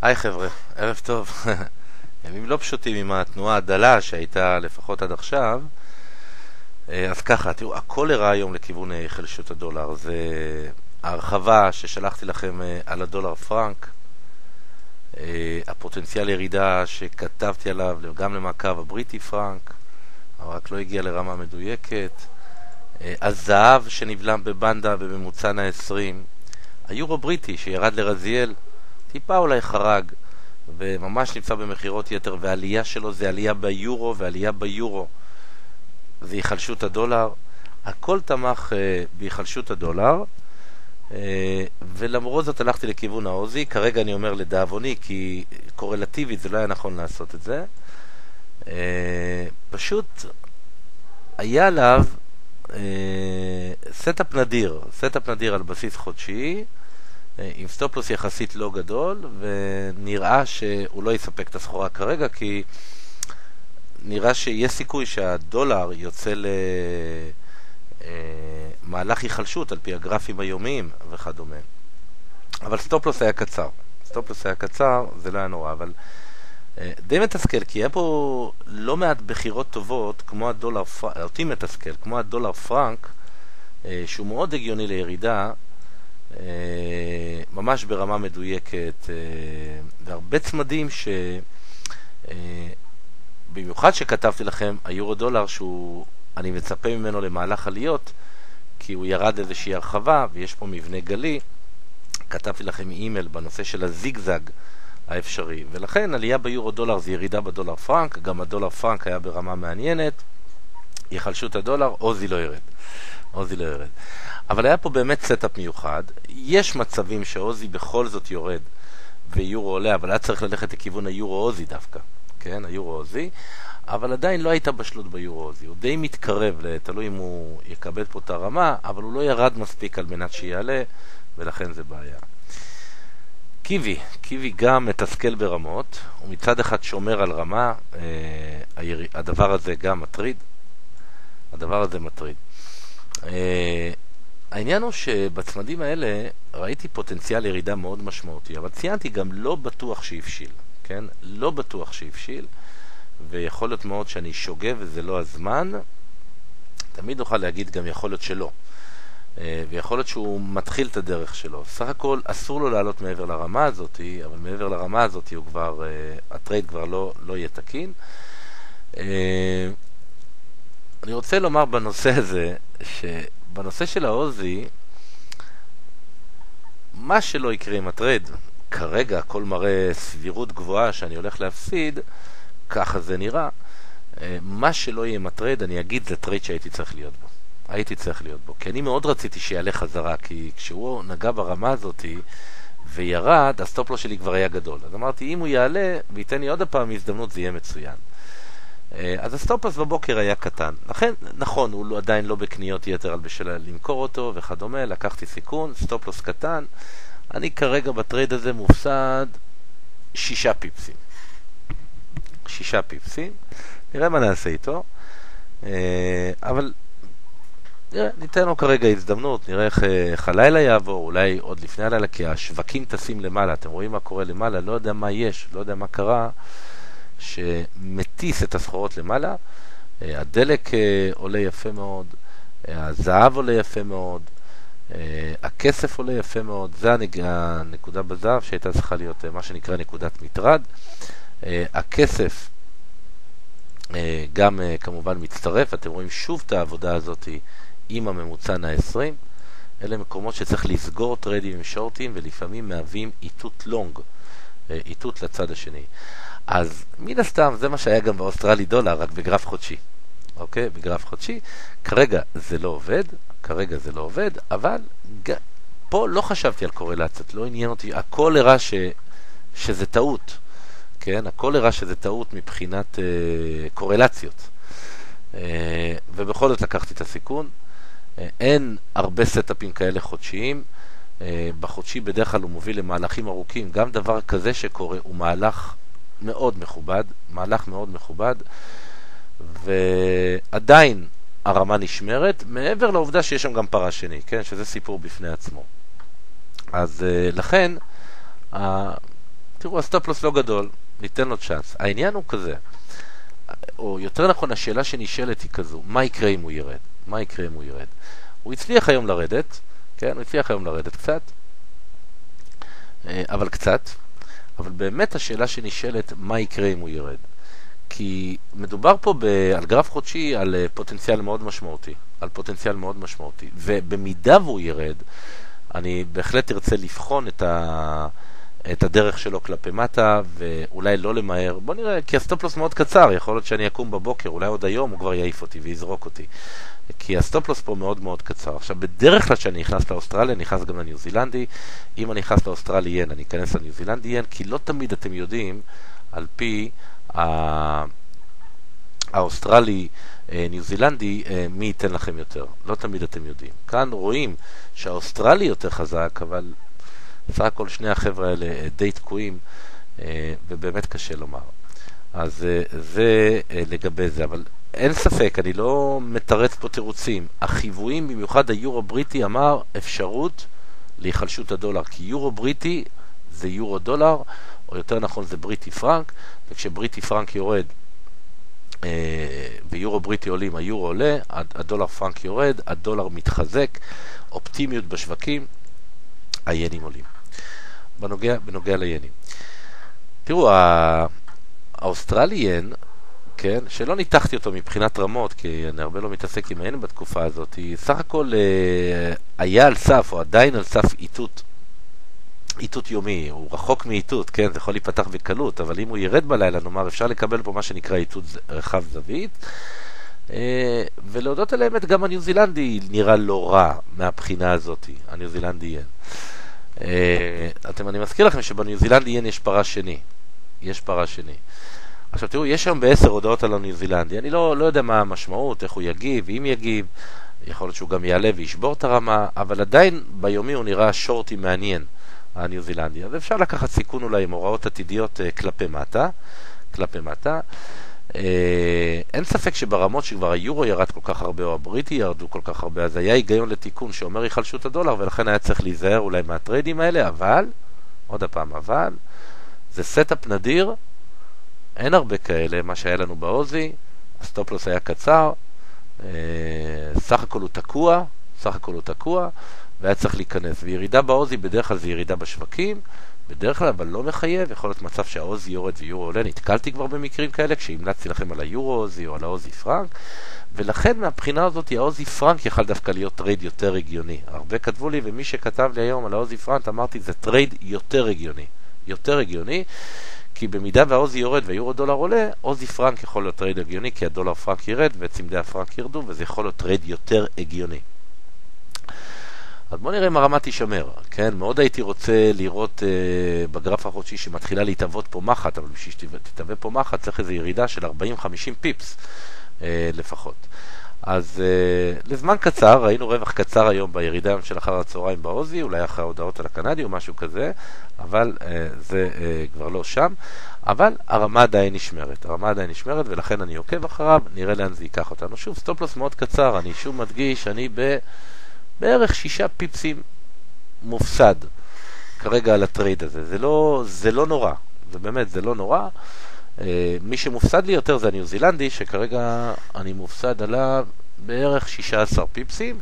היי חבר'ה, ערב טוב. ימים לא פשוטים עם התנועה הדלה שהייתה לפחות עד עכשיו. אז ככה, תראו, הכל הראה היום לכיוון חלשות הדולר. זה ההרחבה ששלחתי לכם על הדולר פרנק, הפוטנציאל ירידה שכתבתי עליו גם למעקב הבריטי פרנק, אבל רק לא הגיע לרמה מדויקת. הזהב שנבלם בבנדה בממוצע ה-20, היורו בריטי שירד לרזיאל, טיפה אולי חרג, וממש נמצא במחירות יתר, והעלייה שלו זה עלייה ביורו, ועלייה ביורו זה היחלשות הדולר. הכל תמך בהיחלשות הדולר, ולמרות זאת הלכתי לכיוון האוזי. כרגע אני אומר לדאבוני, כי קורלטיבית זה לא היה נכון לעשות את זה. פשוט היה עליו סטאפ נדיר על בסיס חודשי, עם סטופלוס יחסית לא גדול, ונראה שהוא לא יספק את הסחורה כרגע, כי נראה שיש סיכוי שהדולר יוצא למהלך היחלשות על פי הגרפים היומיים וכדומה. אבל סטופלוס היה קצר, זה לא היה נורא, אבל די מתסכל, כי היה פה לא מעט בחירות טובות, כמו הדולר, אותי מתסכל, כמו הדולר פרנק, שהוא מאוד הגיוני לירידה, ממש ברמה מדויקת, והרבה צמדים במיוחד שכתבתי לכם, היורו דולר אני מצפה ממנו למהלך עליות, כי הוא ירד איזושהי הרחבה, ויש פה מבנה גלי. כתבתי לכם אימייל בנושא של הזיגזג האפשרי, ולכן עלייה ביורו דולר זה ירידה בדולר פרנק. גם הדולר פרנק היה ברמה מעניינת, יחלשות הדולר, עוזי לא ירד. אבל היה פה באמת סטאפ מיוחד. יש מצבים שעוזי בכל זאת יורד ויורו עולה, אבל היה צריך ללכת לכיוון היורו עוזי דווקא, כן, היורו עוזי, אבל עדיין לא הייתה בשלות ביורו עוזי. הוא די מתקרב, תלוי אם הוא יקבל פה את הרמה, אבל הוא לא ירד מספיק על מנת שיעלה, ולכן זה בעיה. קיווי גם מתסכל ברמות, הוא מצד אחד שומר על רמה, הדבר הזה גם מטריד. העניין הוא שבצמדים האלה ראיתי פוטנציאל ירידה מאוד משמעותי, אבל ציינתי גם לא בטוח שהבשיל, כן? לא בטוח שהבשיל, ויכול להיות מאוד שאני שוגה וזה לא הזמן. תמיד נוכל להגיד גם יכול להיות שלא, ויכול להיות שהוא מתחיל את הדרך שלו. סך הכל אסור לו לעלות מעבר לרמה הזאת, אבל מעבר לרמה הזאת הוא כבר, הטרייד כבר לא יהיה תקין. אני רוצה לומר בנושא הזה, שבנושא של האוזי, מה שלא יקרה עם הטרייד, כרגע הכל מראה סבירות גבוהה שאני הולך להפסיד, ככה זה נראה. מה שלא יהיה עם הטרייד, אני אגיד, זה טרייד שהייתי צריך להיות בו. כי אני מאוד רציתי שיעלה חזרה, כי כשהוא נגע ברמה הזאת וירד, הסטופלוס שלי כבר היה גדול. אז אמרתי, אם הוא יעלה וייתן לי עוד הפעם הזדמנות, זה יהיה מצוין. אז הסטופלוס בבוקר היה קטן. לכן, נכון, הוא עדיין לא בקניות יתר על בשביל למכור אותו וכדומה, לקחתי סיכון, סטופלוס קטן. אני כרגע בטרייד הזה מופסד 6 פיפסים. נראה מה נעשה איתו. אבל ניתן לו כרגע הזדמנות, נראה איך הלילה יעבור, אולי עוד לפני הלילה, כי השווקים טסים למעלה. אתם רואים מה קורה למעלה, לא יודע מה יש, לא יודע מה קרה, שמטיס את הסחורות למעלה. הדלק עולה יפה מאוד, הזהב עולה יפה מאוד, הכסף עולה יפה מאוד. זה הנקודה בזהב שהייתה צריכה להיות מה שנקרא נקודת מטרד. הכסף גם כמובן מצטרף. אתם רואים שוב את העבודה הזאת עם הממוצע ה-20. אלה מקומות שצריך לסגור טריידים עם שורטים, ולפעמים מהווים איתות לונג, איתות לצד השני. אז מן הסתם זה מה שהיה גם באוסטרלי דולר, רק בגרף חודשי. אוקיי? בגרף חודשי. כרגע זה לא עובד, אבל פה לא חשבתי על קורלציות, לא עניין אותי. הכל הראה שזה טעות. כן? הכל הראה שזה טעות מבחינת קורלציות. ובכל זאת לקחתי את הסיכון. אין הרבה סטאפים כאלה חודשיים. בחודשי בדרך כלל הוא מוביל למהלכים ארוכים. גם דבר כזה שקורה הוא מהלך מאוד מכובד, ועדיין הרמה נשמרת, מעבר לעובדה שיש שם גם פרה שני, כן? שזה סיפור בפני עצמו. אז לכן תראו, הסטופ לוס לא גדול, ניתן לו צ'אנס. העניין הוא כזה, או יותר נכון, השאלה שנשאלת היא כזו, מה יקרה אם הוא ירד? מה יקרה אם הוא ירד? הוא הצליח היום לרדת, כן, הוא הצליח היום לרדת קצת, אבל קצת, אבל באמת השאלה שנשאלת, מה יקרה אם הוא ירד? כי מדובר פה על גרף חודשי על פוטנציאל מאוד משמעותי, על פוטנציאל מאוד משמעותי, ובמידה והוא ירד, אני בהחלט ארצה לבחון את הדרך שלו כלפי מטה, ואולי לא למהר. בוא נראה, כי הסטופ-לוס מאוד קצר, יכול להיות שאני אקום בבוקר, אולי עוד היום הוא כבר יעיף אותי ויזרוק אותי. כי הסטופ-לוס פה מאוד מאוד קצר. עכשיו, בדרך כלל שאני נכנס לאוסטרליה, אני נכנס גם לניו זילנדי. אם אני נכנס לאוסטרלי ין, אני אכנס לניו זילנדי ין, כי לא תמיד אתם יודעים, על פי האוסטרלי ניו זילנדי, מי ייתן לכם יותר. לא תמיד אתם יודעים. כאן רואים שהאוסטרלי יותר חזק, אבל סך הכל שני החבר'ה האלה די תקועים, ובאמת קשה לומר. אז זה לגבי זה, אבל אין ספק, אני לא מתרץ פה תירוצים. החיוויים, במיוחד היורו בריטי, אמר אפשרות להיחלשות הדולר, כי יורו בריטי זה יורו דולר, או יותר נכון זה בריטי פרנק, וכשבריטי פרנק יורד ויורו בריטי עולים, היורו עולה, הדולר פרנק יורד, הדולר מתחזק, אופטימיות בשווקים, הינים עולים. בנוגע לינים. תראו, האוסטרלי ין, כן, שלא ניתחתי אותו מבחינת רמות, כי אני הרבה לא מתעסק עם היין בתקופה הזאת, סך הכל היה על סף, או עדיין על סף איתות יומי, הוא רחוק מאיתות, כן, זה יכול להיפתח בקלות, אבל אם הוא ירד בלילה, נאמר, אפשר לקבל פה מה שנקרא איתות רחב זווית, ולהודות על האמת, גם הניו זילנדי נראה לא רע מהבחינה הזאת, הניו זילנדי ין. אני מזכיר לכם שבניו זילנדי ין יש פרה שני. יש פרה שני. עכשיו תראו, יש שם ב10 הודעות על הניו זילנדי. אני לא יודע מה המשמעות, איך הוא יגיב, ואם יגיב, יכול להיות שהוא גם יעלה וישבור את הרמה, אבל עדיין ביומי הוא נראה שורטי מעניין, הניו זילנדי. אז אפשר לקחת סיכון אולי עם הוראות עתידיות כלפי מטה. אין ספק שברמות שכבר היורו ירד כל כך הרבה או הבריטי ירדו כל כך הרבה, אז היה היגיון לתיקון שאומר יחלשות הדולר, ולכן היה צריך להיזהר אולי מהטריידים האלה, אבל, עוד הפעם, זה סטאפ נדיר, אין הרבה כאלה, מה שהיה לנו באוזי, הסטופ-לוס היה קצר, סך הכל הוא תקוע, והיה צריך להיכנס, וירידה באוזי בדרך כלל זה ירידה בשווקים, בדרך כלל, אבל לא מחייב, יכול להיות מצב שהאוזי יורד ויורו עולה, נתקלתי כבר במקרים כאלה, כשהמלצתי לכם על היורו-אוזי או על האוזי פרנק, ולכן מהבחינה הזאת, האוזי פרנק יכל דווקא להיות טרייד יותר הגיוני. הרבה כתבו לי, ומי שכתב לי היום על האוזי פרנק, אמרתי, זה טרייד יותר הגיוני, כי במידה והאוזי יורד והיורו דולר עולה, אוזי פרנק יכול להיות טרייד הגיוני, כי הדולר פרנק ירד וצמדי הפרנק ירדו, וזה יכול להיות טרייד יותר הגיוני. אז בואו נראה אם הרמה תישמר, כן? מאוד הייתי רוצה לראות בגרף החודשי שמתחילה להתאבות פה מחט, אבל בשביל שתתאבה פה מחט צריך איזו ירידה של 40-50 פיפס לפחות. אז לזמן קצר, ראינו רווח קצר היום בירידה של אחר הצהריים באוזי, אולי אחרי ההודעות על הקנדי או משהו כזה, אבל זה כבר לא שם. אבל הרמה עדיין נשמרת, ולכן אני עוקב אחריו, נראה לאן זה ייקח אותנו. שוב, סטופ-לוס מאוד קצר, אני שוב מדגיש, אני בערך 6 פיפסים מופסד כרגע על הטרייד הזה. זה לא נורא, זה לא נורא. מי שמופסד לי יותר זה הניו זילנדי, שכרגע אני מופסד עליו בערך 16 פיפסים,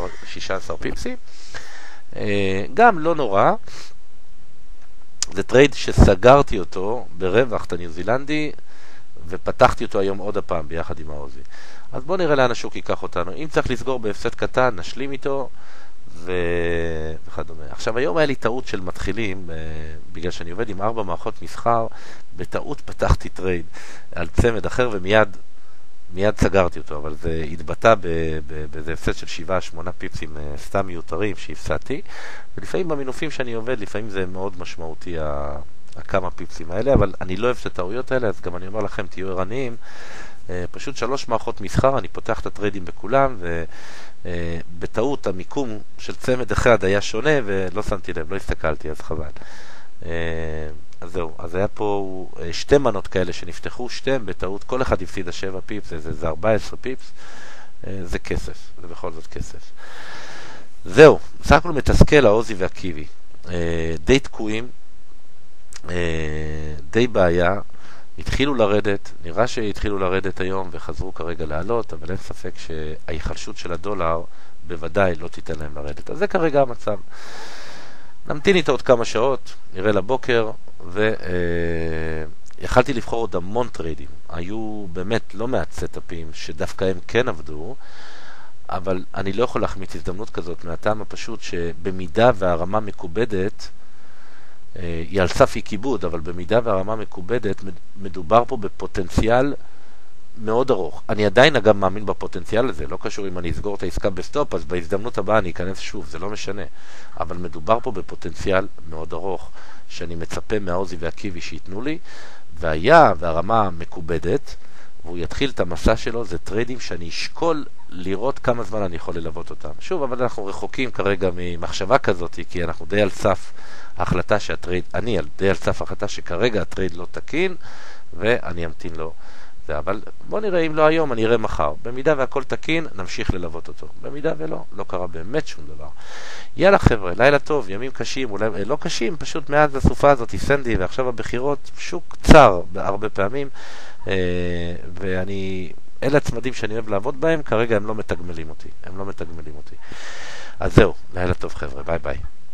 גם לא נורא. זה טרייד שסגרתי אותו ברווח את הניו זילנדי, ופתחתי אותו היום עוד הפעם ביחד עם האוזי. אז בואו נראה לאן השוק ייקח אותנו. אם צריך לסגור בהפסד קטן, נשלים איתו, וכדומה. עכשיו, היום היה לי טעות של מתחילים, בגלל שאני עובד עם 4 מערכות מסחר, בטעות פתחתי טרייד על צמד אחר, ומיד סגרתי אותו, אבל זה התבטא באיזה הפסד של 7-8 פיפסים סתם מיותרים שהפסדתי, ולפעמים במינופים שאני עובד, לפעמים זה מאוד משמעותי הכמה פיפסים האלה, אבל אני לא אוהב את הטעויות האלה, אז גם אני אומר לכם, תהיו ערניים, פשוט 3 מערכות מסחר, אני פותח את הטריידים בכולם, ובטעות המיקום של צמד אחד היה שונה, ולא שמתי לב, לא הסתכלתי, אז חבל. אז זהו, אז היה פה 2 מנות כאלה שנפתחו, 2 בטעות, כל אחד הפסיד 7 פיפס, זה 14 פיפס, זה כסף, זה בכל זאת כסף. זהו, סך הכל מתסכל האוזי והקיבי, די תקועים, די בעיה, התחילו לרדת, נראה שהתחילו לרדת היום וחזרו כרגע לעלות, אבל אין ספק שההיחלשות של הדולר בוודאי לא תיתן להם לרדת. אז זה כרגע המצב. נמתין איתו עוד כמה שעות, נראה לבוקר, ויכלתי לבחור עוד המון טריידים. היו באמת לא מעט סטאפים שדווקא הם כן עבדו, אבל אני לא יכול להחמיץ הזדמנות כזאת מהטעם הפשוט שבמידה והרמה מקובדת, היא על סף אי כיבוד, אבל במידה והרמה מקובדת, מדובר פה בפוטנציאל מאוד ארוך. אני עדיין אגב מאמין בפוטנציאל הזה, לא קשור אם אני אסגור את העסקה בסטופ, אז בהזדמנות הבאה אני אכנס שוב, זה לא משנה. אבל מדובר פה בפוטנציאל מאוד ארוך, שאני מצפה מהעוזי והקיבי שיתנו לי, והיה והרמה מקובדת, והוא יתחיל את המסע שלו, זה טריידים שאני אשקול לראות כמה זמן אני יכול ללוות אותם. שוב, אבל אנחנו רחוקים כרגע ממחשבה כזאת, כי אנחנו די על סף ההחלטה שהטרייד, אני די על סף ההחלטה שכרגע הטרייד לא תקין, ואני אמתין לו. אבל בוא נראה, אם לא היום, אני אראה מחר. במידה והכל תקין, נמשיך ללוות אותו. במידה ולא, לא קרה באמת שום דבר. יאללה חבר'ה, לילה טוב, ימים קשים, אולי לא קשים, פשוט מאז הסופה הזאת, סנדי, ועכשיו הבחירות, שוק צר בהרבה פעמים, אלה הצמדים שאני אוהב לעבוד בהם, כרגע הם לא מתגמלים אותי. אז זהו, לילה טוב חבר'ה, ביי ביי.